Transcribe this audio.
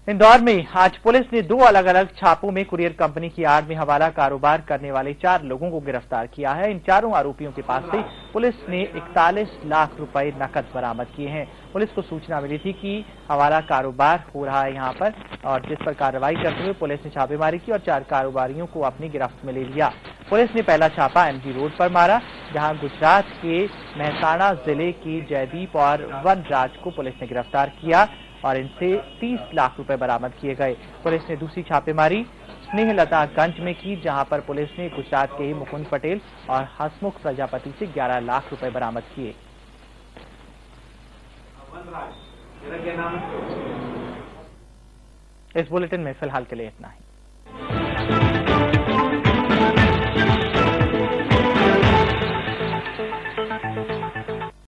इंदौर में आज पुलिस ने 2 अलग अलग छापों में कुरियर कंपनी की आड़ में हवाला कारोबार करने वाले 4 लोगों को गिरफ्तार किया है। इन चारों आरोपियों के पास से पुलिस ने 41 लाख रुपए नकद बरामद किए हैं। पुलिस को सूचना मिली थी कि हवाला कारोबार हो रहा है यहां पर, और जिस पर कार्रवाई करते हुए पुलिस ने छापेमारी की और 4 कारोबारियों को अपनी गिरफ्त में ले लिया। पुलिस ने पहला छापा एमजी रोड पर मारा, जहां गुजरात के मेहसाणा जिले की जयदीप और वनराज को पुलिस ने गिरफ्तार किया और इनसे 30 लाख रुपए बरामद किए गए। पुलिस ने दूसरी छापेमारी स्नेहलतागंज में की, जहां पर पुलिस ने गुजरात के ही मुकुंद पटेल और हसमुख प्रजापति से 11 लाख रुपए बरामद किए। इस बुलेटिन में फिलहाल के लिए इतना ही।